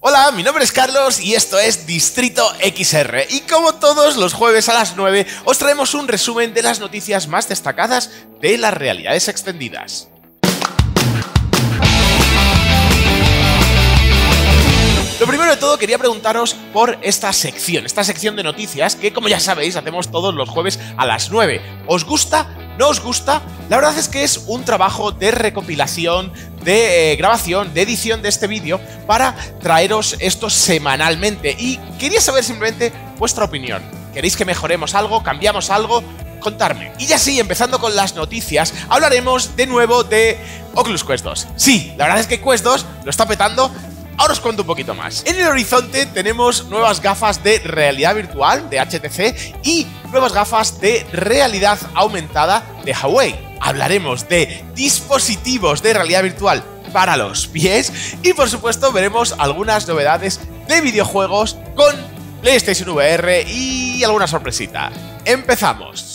Hola, mi nombre es Carlos y esto es Distrito XR. Y como todos los jueves a las 9, os traemos un resumen de las noticias más destacadas de las realidades extendidas. Lo primero de todo, quería preguntaros por esta sección de noticias que, como ya sabéis, hacemos todos los jueves a las 9. ¿Os gusta? ¿No os gusta? La verdad es que es un trabajo de recopilación, de grabación, de edición de este vídeo para traeros esto semanalmente. Y quería saber simplemente vuestra opinión. ¿Queréis que mejoremos algo? ¿Cambiamos algo? Contarme. Y ya sí, empezando con las noticias, hablaremos de nuevo de Oculus Quest 2. Sí, la verdad es que Quest 2 lo está petando. Ahora os cuento un poquito más. En el horizonte tenemos nuevas gafas de realidad virtual de HTC y nuevas gafas de realidad aumentada de Huawei. Hablaremos de dispositivos de realidad virtual para los pies y, por supuesto, veremos algunas novedades de videojuegos con PlayStation VR y alguna sorpresita. ¡Empezamos!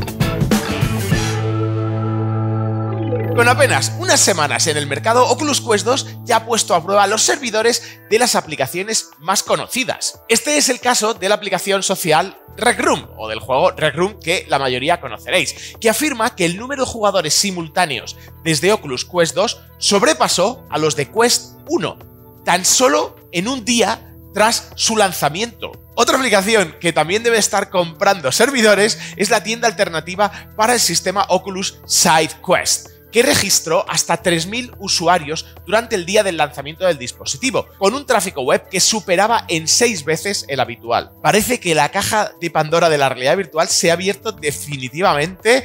Con apenas unas semanas en el mercado, Oculus Quest 2 ya ha puesto a prueba los servidores de las aplicaciones más conocidas. Este es el caso de la aplicación social Rec Room, o del juego Rec Room que la mayoría conoceréis, que afirma que el número de jugadores simultáneos desde Oculus Quest 2 sobrepasó a los de Quest 1, tan solo en un día tras su lanzamiento. Otra aplicación que también debe estar comprando servidores es la tienda alternativa para el sistema Oculus SideQuest, que registró hasta 3.000 usuarios durante el día del lanzamiento del dispositivo, con un tráfico web que superaba en 6 veces el habitual. Parece que la caja de Pandora de la realidad virtual se ha abierto definitivamente.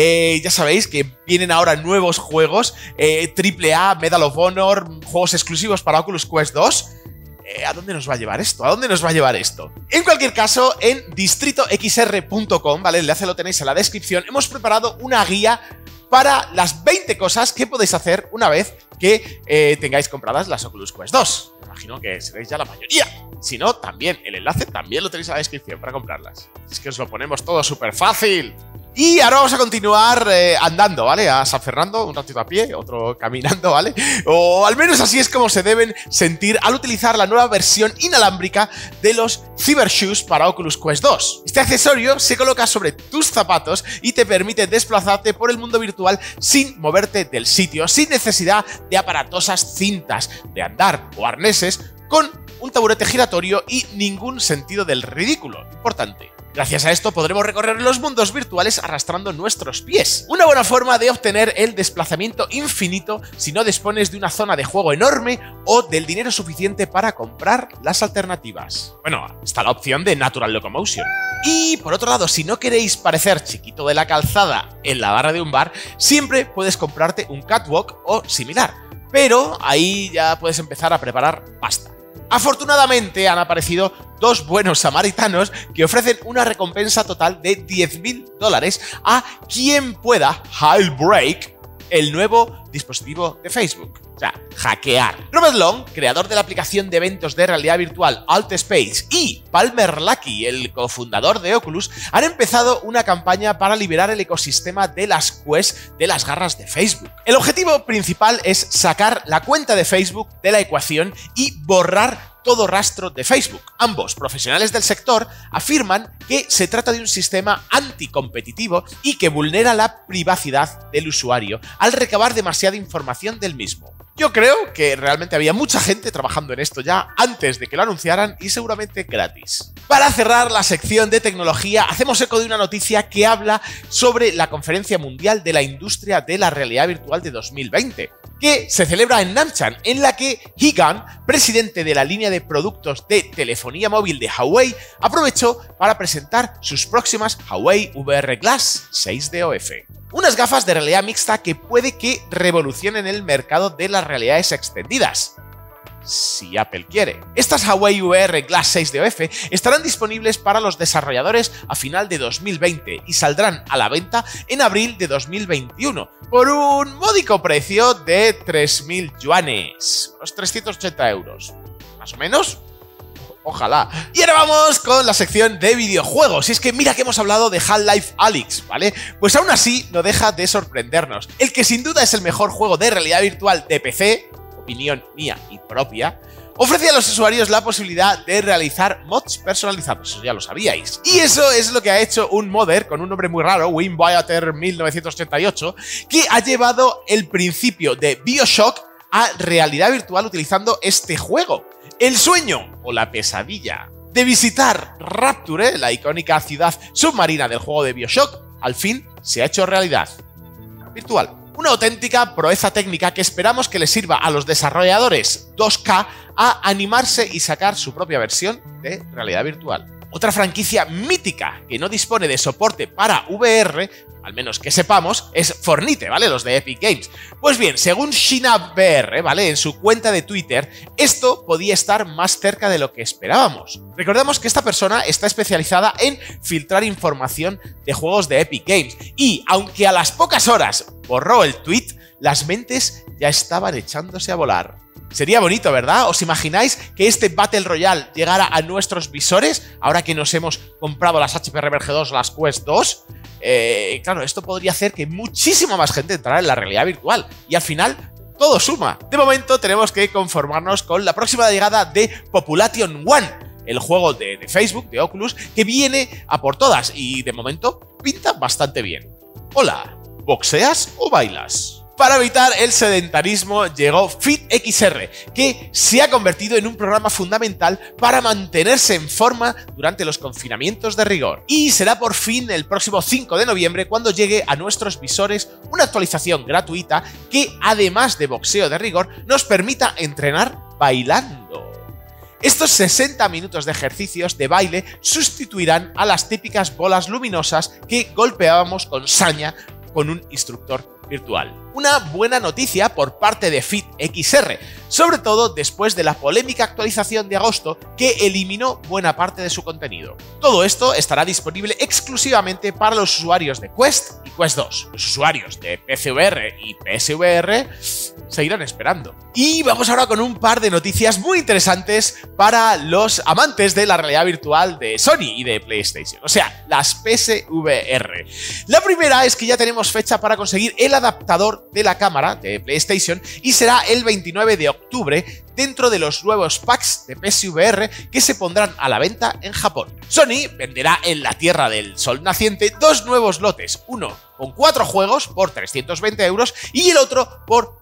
Ya sabéis que vienen ahora nuevos juegos, AAA, Medal of Honor, juegos exclusivos para Oculus Quest 2. ¿A dónde nos va a llevar esto? ¿A dónde nos va a llevar esto? En cualquier caso, en distritoxr.com, ¿vale? El enlace lo tenéis en la descripción. Hemos preparado una guía para las 20 cosas que podéis hacer una vez que tengáis compradas las Oculus Quest 2. Me imagino que seréis ya la mayoría. Si no, también, el enlace también lo tenéis en la descripción para comprarlas. Es que os lo ponemos todo súper fácil. Y ahora vamos a continuar andando, ¿vale? A San Fernando, un ratito a pie, otro caminando, ¿vale? O al menos así es como se deben sentir al utilizar la nueva versión inalámbrica de los Cyber Shoes para Oculus Quest 2. Este accesorio se coloca sobre tus zapatos y te permite desplazarte por el mundo virtual sin moverte del sitio, sin necesidad de aparatosas cintas de andar o arneses, con un taburete giratorio y ningún sentido del ridículo. Importante. Gracias a esto podremos recorrer los mundos virtuales arrastrando nuestros pies. Una buena forma de obtener el desplazamiento infinito si no dispones de una zona de juego enorme o del dinero suficiente para comprar las alternativas. Bueno, está la opción de Natural Locomotion. Y por otro lado, si no queréis parecer chiquito de la calzada en la barra de un bar, siempre puedes comprarte un catwalk o similar. Pero ahí ya puedes empezar a preparar pasta. Afortunadamente han aparecido dos buenos samaritanos que ofrecen una recompensa total de $10.000 a quien pueda jailbreak el nuevo dispositivo de Facebook. O sea, hackear. Robert Long, creador de la aplicación de eventos de realidad virtual AltSpace, y Palmer Luckey, el cofundador de Oculus, han empezado una campaña para liberar el ecosistema de las Quest de las garras de Facebook. El objetivo principal es sacar la cuenta de Facebook de la ecuación y borrar todo rastro de Facebook. Ambos profesionales del sector afirman que se trata de un sistema anticompetitivo y que vulnera la privacidad del usuario al recabar demasiada información del mismo. Yo creo que realmente había mucha gente trabajando en esto ya antes de que lo anunciaran y seguramente gratis. Para cerrar la sección de tecnología, hacemos eco de una noticia que habla sobre la Conferencia Mundial de la Industria de la Realidad Virtual de 2020, que se celebra en Namchan, en la que He Gan, presidente de la línea de productos de telefonía móvil de Huawei, aprovechó para presentar sus próximas Huawei VR Glass 6DOF. Unas gafas de realidad mixta que puede que revolucionen el mercado de las realidades extendidas, si Apple quiere. Estas Huawei VR Glass 6DOF estarán disponibles para los desarrolladores a final de 2020 y saldrán a la venta en abril de 2021 por un módico precio de 3.000 yuanes, unos 380 euros, más o menos. Ojalá. Y ahora vamos con la sección de videojuegos. Y es que mira que hemos hablado de Half-Life Alyx, ¿vale? Pues aún así no deja de sorprendernos. El que sin duda es el mejor juego de realidad virtual de PC, opinión mía y propia, ofrece a los usuarios la posibilidad de realizar mods personalizados, eso ya lo sabíais. Y eso es lo que ha hecho un modder con un nombre muy raro, Winviator 1988, que ha llevado el principio de BioShock a realidad virtual utilizando este juego. El sueño o la pesadilla de visitar Rapture, la icónica ciudad submarina del juego de BioShock, al fin se ha hecho realidad virtual. Una auténtica proeza técnica que esperamos que les sirva a los desarrolladores 2K a animarse y sacar su propia versión de realidad virtual. Otra franquicia mítica que no dispone de soporte para VR, al menos que sepamos, es Fortnite, ¿vale? Los de Epic Games. Pues bien, según ShinapVR, ¿vale? En su cuenta de Twitter, esto podía estar más cerca de lo que esperábamos. Recordemos que esta persona está especializada en filtrar información de juegos de Epic Games y, aunque a las pocas horas borró el tweet, las mentes ya estaban echándose a volar. Sería bonito, ¿verdad? ¿Os imagináis que este Battle Royale llegara a nuestros visores ahora que nos hemos comprado las HP Reverge 2 o las Quest 2? Claro, esto podría hacer que muchísima más gente entrara en la realidad virtual y al final todo suma. De momento tenemos que conformarnos con la próxima llegada de Population One, el juego de Facebook, de Oculus, que viene a por todas y de momento pinta bastante bien. Hola, ¿boxeas o bailas? Para evitar el sedentarismo llegó FitXR, que se ha convertido en un programa fundamental para mantenerse en forma durante los confinamientos de rigor. Y será por fin el próximo 5 de noviembre cuando llegue a nuestros visores una actualización gratuita que, además de boxeo de rigor, nos permita entrenar bailando. Estos 60 minutos de ejercicios de baile sustituirán a las típicas bolas luminosas que golpeábamos con saña con un instructor virtual. Una buena noticia por parte de FitXR, sobre todo después de la polémica actualización de agosto que eliminó buena parte de su contenido. Todo esto estará disponible exclusivamente para los usuarios de Quest y Quest 2. Los usuarios de PCVR y PSVR seguirán esperando. Y vamos ahora con un par de noticias muy interesantes para los amantes de la realidad virtual de Sony y de PlayStation, o sea, las PSVR. La primera es que ya tenemos fecha para conseguir el adaptador de la cámara de PlayStation y será el 29 de octubre dentro de los nuevos packs de PSVR que se pondrán a la venta en Japón. Sony venderá en la Tierra del Sol Naciente dos nuevos lotes, uno con 4 juegos por 320 euros y el otro por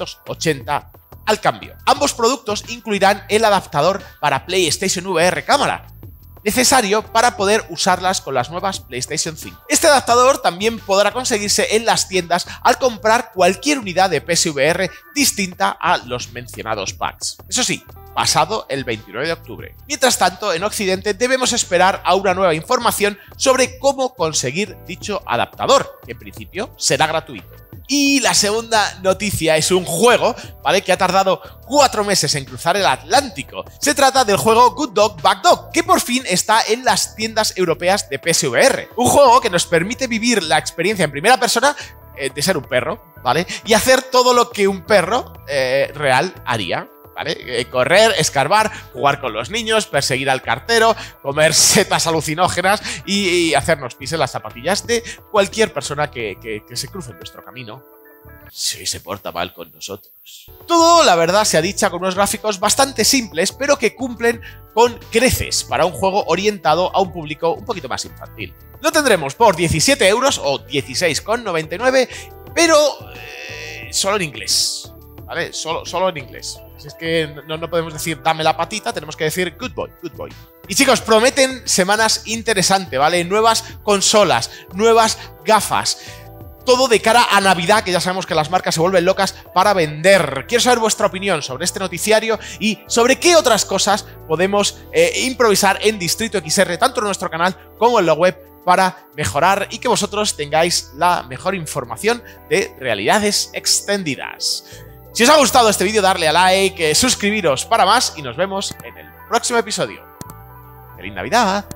280 al cambio. Ambos productos incluirán el adaptador para PlayStation VR cámara, necesario para poder usarlas con las nuevas PlayStation 5. Este adaptador también podrá conseguirse en las tiendas al comprar cualquier unidad de PSVR distinta a los mencionados packs. Eso sí, pasado el 29 de octubre. Mientras tanto, en Occidente debemos esperar a una nueva información sobre cómo conseguir dicho adaptador, que en principio será gratuito. Y la segunda noticia es un juego, ¿vale?, que ha tardado 4 meses en cruzar el Atlántico. Se trata del juego Good Dog Bad Dog, que por fin está en las tiendas europeas de PSVR. Un juego que nos permite vivir la experiencia en primera persona de ser un perro, ¿vale?, y hacer todo lo que un perro real haría. ¿Vale? Correr, escarbar, jugar con los niños, perseguir al cartero, comer setas alucinógenas y hacernos pis en las zapatillas de cualquier persona que se cruce en nuestro camino. Si se porta mal con nosotros. Todo, la verdad, sea dicha, con unos gráficos bastante simples, pero que cumplen con creces para un juego orientado a un público un poquito más infantil. Lo tendremos por 17 euros o 16,99, pero solo en inglés. ¿Vale? Solo en inglés. Así es que no podemos decir dame la patita, tenemos que decir good boy, good boy. Y chicos, prometen semanas interesantes, ¿vale? Nuevas consolas, nuevas gafas. Todo de cara a Navidad, que ya sabemos que las marcas se vuelven locas para vender. Quiero saber vuestra opinión sobre este noticiario y sobre qué otras cosas podemos improvisar en Distrito XR, tanto en nuestro canal como en la web, para mejorar y que vosotros tengáis la mejor información de realidades extendidas. Si os ha gustado este vídeo, darle a like, suscribiros para más y nos vemos en el próximo episodio. ¡Feliz Navidad!